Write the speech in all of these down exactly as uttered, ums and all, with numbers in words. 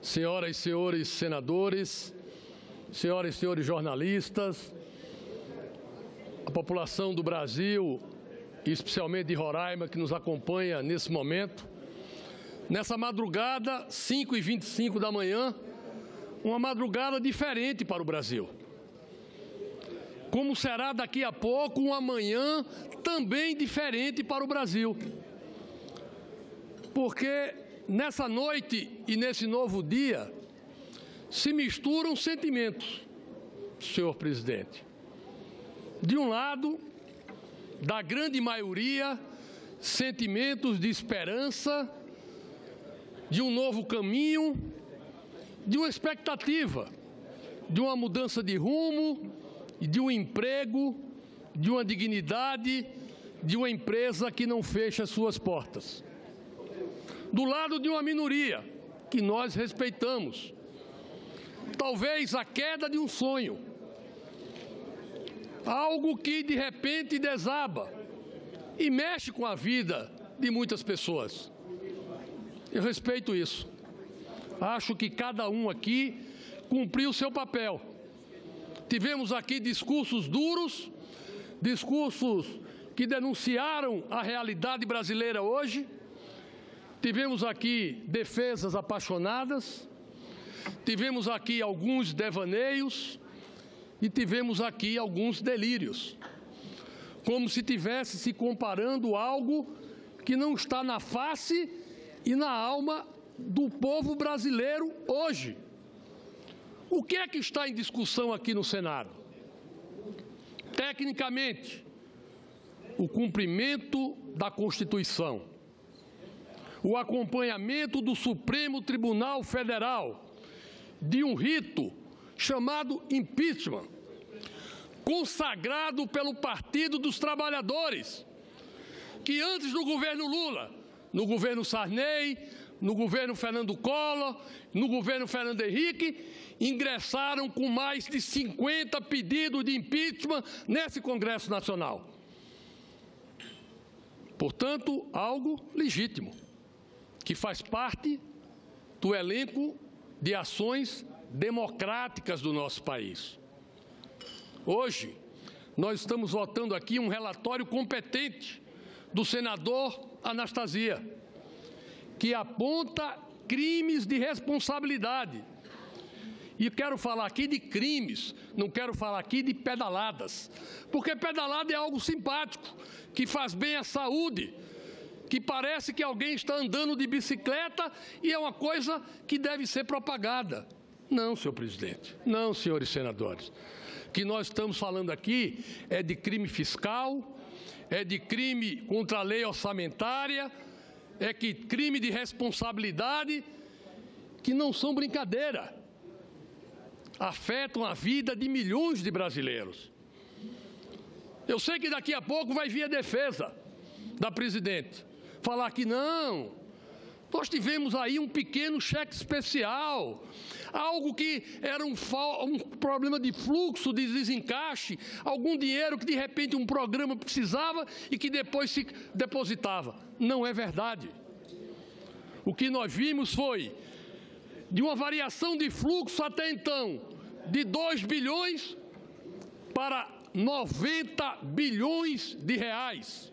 senhoras e senhores senadores, senhoras e senhores jornalistas, a população do Brasil, e especialmente de Roraima, que nos acompanha nesse momento. Nessa madrugada, cinco e vinte e cinco da manhã, uma madrugada diferente para o Brasil. Como será daqui a pouco uma manhã também diferente para o Brasil. Porque nessa noite e nesse novo dia se misturam sentimentos, senhor presidente. De um lado, da grande maioria, sentimentos de esperança, de um novo caminho, de uma expectativa, de uma mudança de rumo, de um emprego, de uma dignidade, de uma empresa que não fecha suas portas. Do lado de uma minoria, que nós respeitamos, talvez a queda de um sonho, algo que de repente desaba e mexe com a vida de muitas pessoas. Eu respeito isso. Acho que cada um aqui cumpriu o seu papel. Tivemos aqui discursos duros, discursos que denunciaram a realidade brasileira hoje. Tivemos aqui defesas apaixonadas, tivemos aqui alguns devaneios e tivemos aqui alguns delírios, como se tivesse se comparando algo que não está na face e na alma do povo brasileiro hoje. O que é que está em discussão aqui no Senado? Tecnicamente, o cumprimento da Constituição, o acompanhamento do Supremo Tribunal Federal de um rito chamado impeachment, consagrado pelo Partido dos Trabalhadores, que antes do governo Lula, no governo Sarney, no governo Fernando Collor, no governo Fernando Henrique, ingressaram com mais de cinquenta pedidos de impeachment nesse Congresso Nacional. Portanto, algo legítimo, que faz parte do elenco de ações democráticas do nosso país. Hoje, nós estamos votando aqui um relatório competente do senador Anastasia, que aponta crimes de responsabilidade. E quero falar aqui de crimes, não quero falar aqui de pedaladas, porque pedalada é algo simpático, que faz bem à saúde, que parece que alguém está andando de bicicleta e é uma coisa que deve ser propagada. Não, senhor presidente, não, senhores senadores. O que nós estamos falando aqui é de crime fiscal, é de crime contra a lei orçamentária, é que crime de responsabilidade, que não são brincadeira, afetam a vida de milhões de brasileiros. Eu sei que daqui a pouco vai vir a defesa da presidente, falar que não, nós tivemos aí um pequeno cheque especial, algo que era um, um problema de fluxo, de desencaixe, algum dinheiro que de repente um programa precisava e que depois se depositava. Não é verdade. O que nós vimos foi de uma variação de fluxo até então de dois bilhões para noventa bilhões de reais.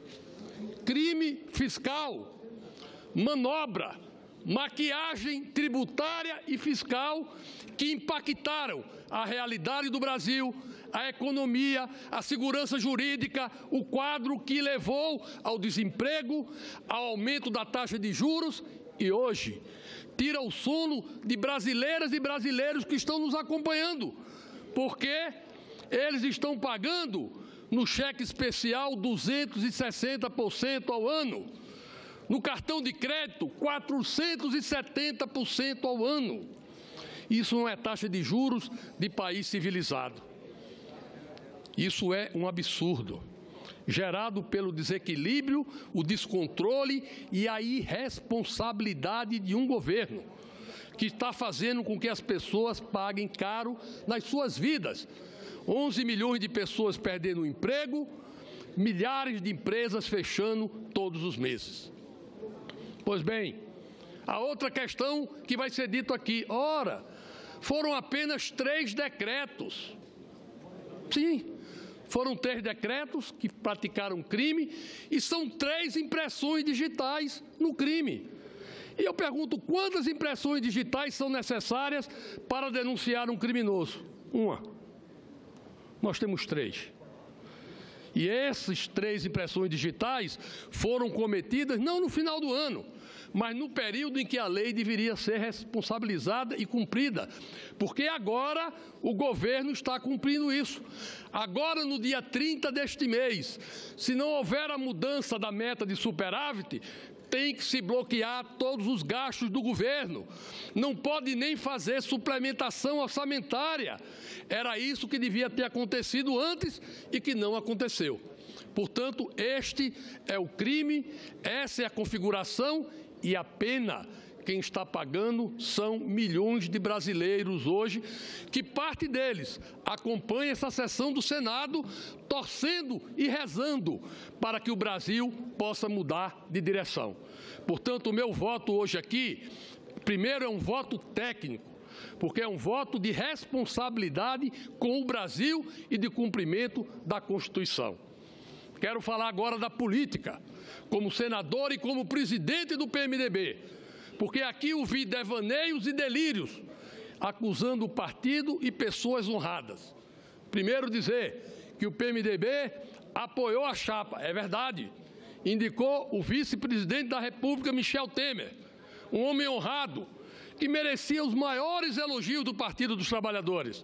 Crime fiscal, manobra, maquiagem tributária e fiscal que impactaram a realidade do Brasil, a economia, a segurança jurídica, o quadro que levou ao desemprego, ao aumento da taxa de juros e hoje tira o sono de brasileiras e brasileiros que estão nos acompanhando, porque eles estão pagando no cheque especial duzentos e sessenta por cento ao ano, no cartão de crédito quatrocentos e setenta por cento ao ano. Isso não é taxa de juros de país civilizado. Isso é um absurdo, gerado pelo desequilíbrio, o descontrole e a irresponsabilidade de um governo que está fazendo com que as pessoas paguem caro nas suas vidas. onze milhões de pessoas perdendo o emprego, milhares de empresas fechando todos os meses. Pois bem, A outra questão que vai ser dito aqui, ora, foram apenas três decretos. Sim, foram três decretos que praticaram crime e são três impressões digitais no crime. E eu pergunto, quantas impressões digitais são necessárias para denunciar um criminoso? Uma. Nós temos três. E essas três impressões digitais foram cometidas não no final do ano, mas no período em que a lei deveria ser responsabilizada e cumprida. Porque agora o governo está cumprindo isso. Agora, no dia trinta deste mês, se não houver a mudança da meta de superávit, tem que se bloquear todos os gastos do governo. Não pode nem fazer suplementação orçamentária. Era isso que devia ter acontecido antes e que não aconteceu. Portanto, este é o crime, essa é a configuração e a pena. Quem está pagando são milhões de brasileiros hoje, que parte deles acompanha essa sessão do Senado, torcendo e rezando para que o Brasil possa mudar de direção. Portanto, o meu voto hoje aqui, primeiro é um voto técnico, porque é um voto de responsabilidade com o Brasil e de cumprimento da Constituição. Quero falar agora da política, como senador e como presidente do P M D B, porque aqui ouvi devaneios e delírios, acusando o partido e pessoas honradas. Primeiro dizer que o P M D B apoiou a chapa, é verdade, indicou o vice-presidente da República, Michel Temer, um homem honrado, que merecia os maiores elogios do Partido dos Trabalhadores.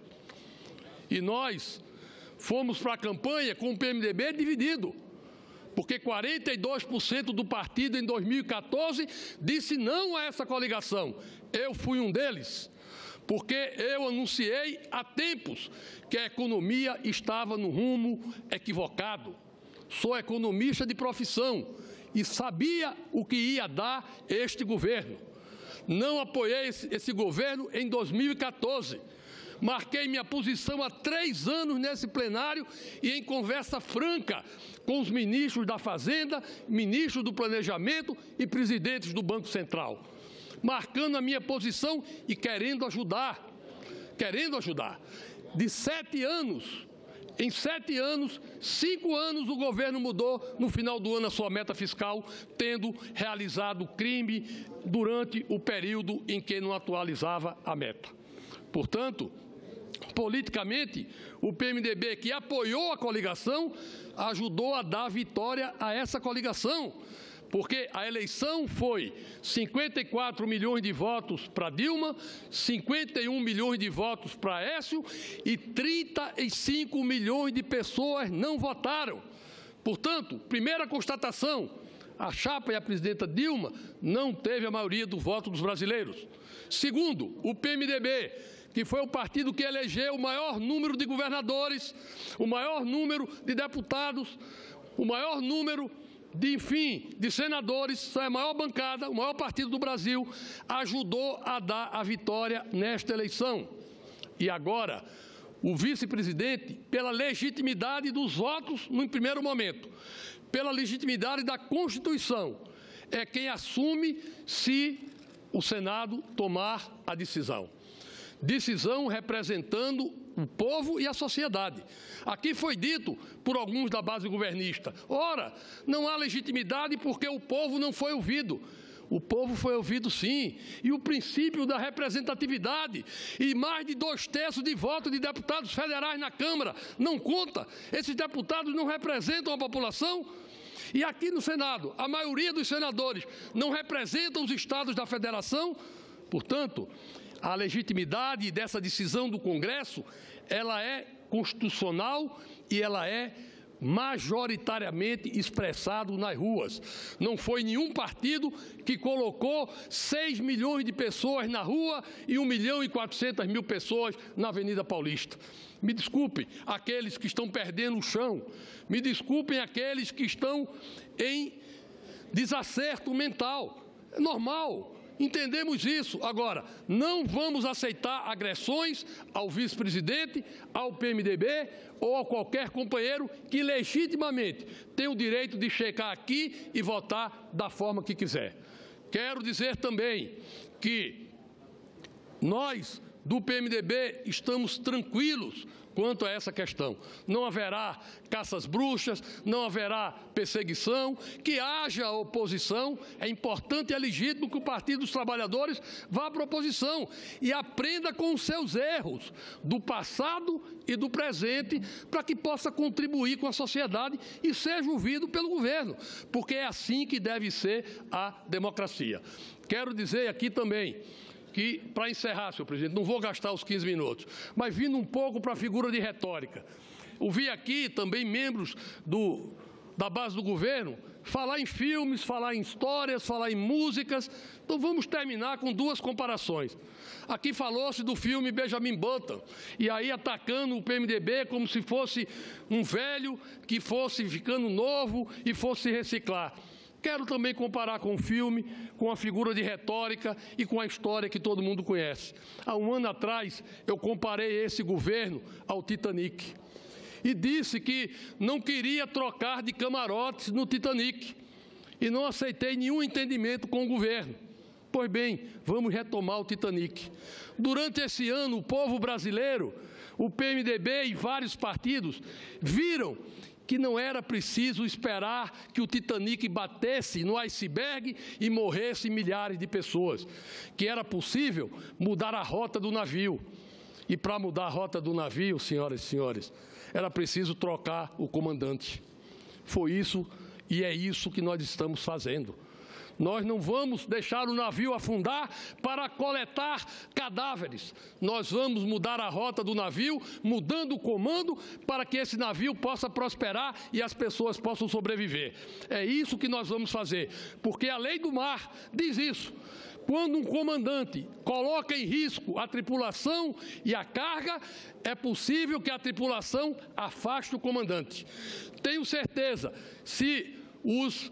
E nós fomos para a campanha com o P M D B dividido, porque quarenta e dois por cento do partido em dois mil e quatorze disse não a essa coligação. Eu fui um deles, porque eu anunciei há tempos que a economia estava no rumo equivocado. Sou economista de profissão e sabia o que ia dar este governo. Não apoiei esse, esse governo em dois mil e quatorze. Marquei minha posição há três anos nesse plenário e em conversa franca com os ministros da Fazenda, ministros do Planejamento e presidentes do Banco Central, marcando a minha posição e querendo ajudar, querendo ajudar. De sete anos, em sete anos, cinco anos o governo mudou no final do ano a sua meta fiscal, tendo realizado crime durante o período em que não atualizava a meta. Portanto, politicamente, o P M D B, que apoiou a coligação, ajudou a dar vitória a essa coligação, porque a eleição foi cinquenta e quatro milhões de votos para Dilma, cinquenta e um milhões de votos para Aécio e trinta e cinco milhões de pessoas não votaram. Portanto, primeira constatação, a chapa e a presidenta Dilma não teve a maioria do voto dos brasileiros. Segundo, o P M D B, que foi o partido que elegeu o maior número de governadores, o maior número de deputados, o maior número de, enfim, de senadores, a maior bancada, o maior partido do Brasil, ajudou a dar a vitória nesta eleição. E agora, o vice-presidente, pela legitimidade dos votos no primeiro momento, pela legitimidade da Constituição, é quem assume se o Senado tomar a decisão. Decisão representando o povo e a sociedade. Aqui foi dito por alguns da base governista, ora, não há legitimidade porque o povo não foi ouvido. O povo foi ouvido sim, e o princípio da representatividade e mais de dois terços de votos de deputados federais na Câmara não conta. Esses deputados não representam a população. E aqui no Senado, a maioria dos senadores não representam os estados da federação. Portanto, a legitimidade dessa decisão do Congresso, ela é constitucional e ela é majoritariamente expressado nas ruas. Não foi nenhum partido que colocou seis milhões de pessoas na rua e um milhão e quatrocentas mil pessoas na Avenida Paulista. Me desculpem aqueles que estão perdendo o chão, me desculpem aqueles que estão em desacerto mental. É normal. Entendemos isso. Agora, não vamos aceitar agressões ao vice-presidente, ao P M D B ou a qualquer companheiro que legitimamente tem o direito de chegar aqui e votar da forma que quiser. Quero dizer também que nós, do P M D B, estamos tranquilos quanto a essa questão. Não haverá caças bruxas, não haverá perseguição, que haja oposição. É importante e é legítimo que o Partido dos Trabalhadores vá para a oposição e aprenda com os seus erros do passado e do presente, para que possa contribuir com a sociedade e seja ouvido pelo governo, porque é assim que deve ser a democracia. Quero dizer aqui também que, para encerrar, senhor presidente, não vou gastar os quinze minutos, mas vindo um pouco para a figura de retórica. Ouvi aqui também membros do, da base do governo falar em filmes, falar em histórias, falar em músicas. Então vamos terminar com duas comparações. Aqui falou-se do filme Benjamin Button, e aí atacando o P M D B como se fosse um velho que fosse ficando novo e fosse se reciclar. Quero também comparar com o filme, com a figura de retórica e com a história que todo mundo conhece. Há um ano atrás, eu comparei esse governo ao Titanic e disse que não queria trocar de camarotes no Titanic e não aceitei nenhum entendimento com o governo. Pois bem, vamos retomar o Titanic. Durante esse ano, o povo brasileiro, o P M D B e vários partidos viram que não era preciso esperar que o Titanic batesse no iceberg e morressem milhares de pessoas, que era possível mudar a rota do navio. E para mudar a rota do navio, senhoras e senhores, era preciso trocar o comandante. Foi isso e é isso que nós estamos fazendo. Nós não vamos deixar o navio afundar para coletar cadáveres. Nós vamos mudar a rota do navio, mudando o comando para que esse navio possa prosperar e as pessoas possam sobreviver. É isso que nós vamos fazer, porque a lei do mar diz isso. Quando um comandante coloca em risco a tripulação e a carga, é possível que a tripulação afaste o comandante. Tenho certeza, se os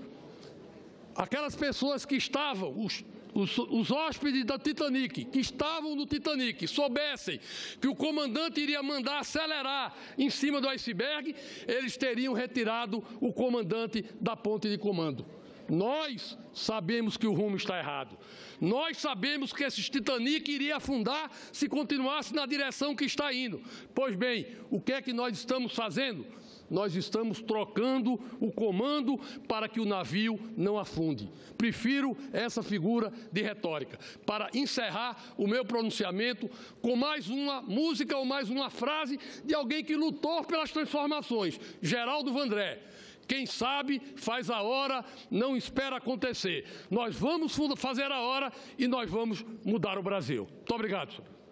aquelas pessoas que estavam, os, os, os hóspedes da Titanic, que estavam no Titanic, soubessem que o comandante iria mandar acelerar em cima do iceberg, eles teriam retirado o comandante da ponte de comando. Nós sabemos que o rumo está errado. Nós sabemos que esse Titanic iria afundar se continuasse na direção que está indo. Pois bem, o que é que nós estamos fazendo? Nós estamos trocando o comando para que o navio não afunde. Prefiro essa figura de retórica. Para encerrar o meu pronunciamento com mais uma música ou mais uma frase de alguém que lutou pelas transformações, Geraldo Vandré. Quem sabe faz a hora, não espera acontecer. Nós vamos fazer a hora e nós vamos mudar o Brasil. Muito obrigado, senhor.